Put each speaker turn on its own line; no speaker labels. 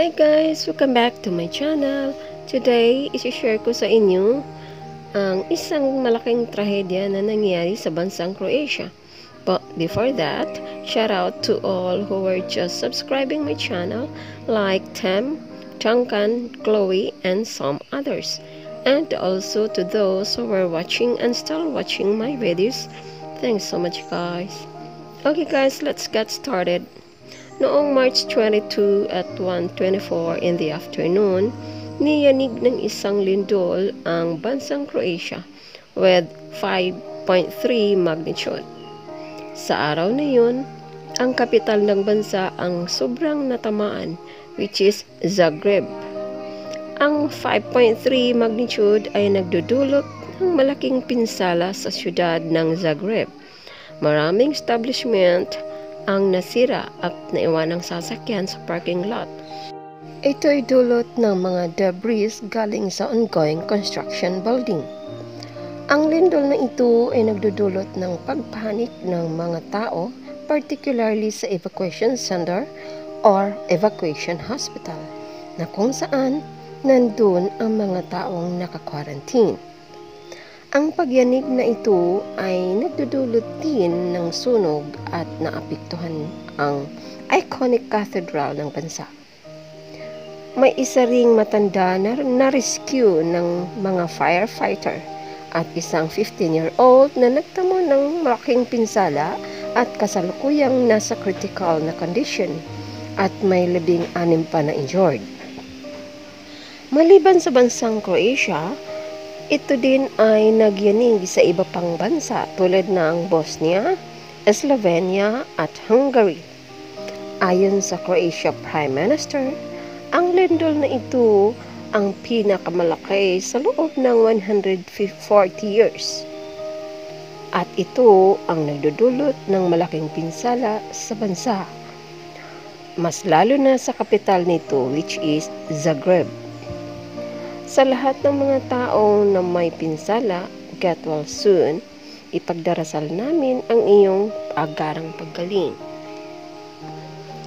Hi guys! Welcome back to my channel. Today, isi-share ko sa inyo ang isang malaking trahedya na nangyari sa bansang Croatia. But before that, shout out to all who were just subscribing my channel like Tem, Duncan, Chloe, and some others. And also to those who were watching and still watching my videos. Thanks so much guys. Okay guys, let's get started. Noong March 22 at 1:24 in the afternoon, niyanig ng isang lindol ang bansang Croatia with 5.3 magnitude. Sa araw na yun, ang kapital ng bansa ang sobrang natamaan, which is Zagreb. Ang 5.3 magnitude ay nagdudulot ng malaking pinsala sa siyudad ng Zagreb. Maraming establishment ang nasira at naiwan ng sasakyan sa parking lot. Ito'y dulot ng mga debris galing sa ongoing construction building. Ang lindol na ito ay nagdudulot ng pagpanik ng mga tao, particularly sa evacuation center or evacuation hospital, na kung saan nandun ang mga taong naka-quarantine. Ang pagyanig na ito ay nagdudulot din ng sunog at naapektuhan ang iconic cathedral ng bansa. May isa ring matanda na rescue ng mga firefighter at isang 15-year-old na nagtamo ng malaking pinsala at kasalukuyang nasa critical na condition at may 16 pa na injured. Maliban sa bansang Croatia, ito din ay nagyanig sa iba pang bansa tulad ng Bosnia, Slovenia at Hungary. Ayon sa Croatia Prime Minister, ang lindol na ito ang pinakamalaki sa loob ng 140 years. At ito ang nagdudulot ng malaking pinsala sa bansa. Mas lalo na sa kapital nito, which is Zagreb. Sa lahat ng mga tao na may pinsala, get well soon. Ipagdarasal namin ang iyong agarang paggaling.